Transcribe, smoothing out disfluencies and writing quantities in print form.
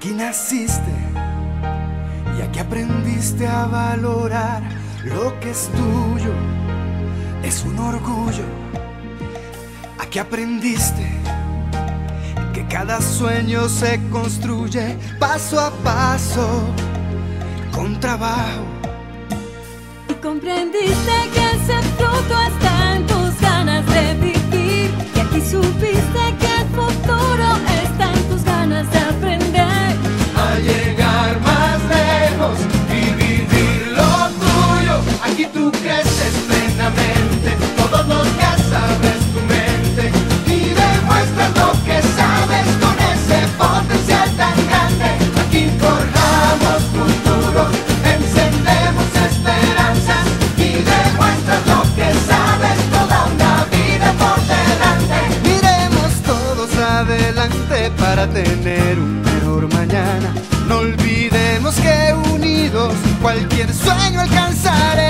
Aquí naciste y aquí aprendiste a valorar lo que es tuyo, es un orgullo. Aquí aprendiste que cada sueño se construye paso a paso, con trabajo. Y comprendiste que ese fruto está en tus ganas de vivir. Y aquí supiste que el futuro está en tus ganas de aprender A llegar más lejos y vivir lo tuyo. Aquí tú creces plenamente, todos los días abres tu mente y demuestras lo que sabes con ese potencial tan grande. Aquí forjamos futuro, encendemos esperanzas y demuestras lo que sabes, toda una vida por delante. Miremos todos adelante para tener un mejor mañana. No olvidemos que unidos cualquier sueño alcanzaremos.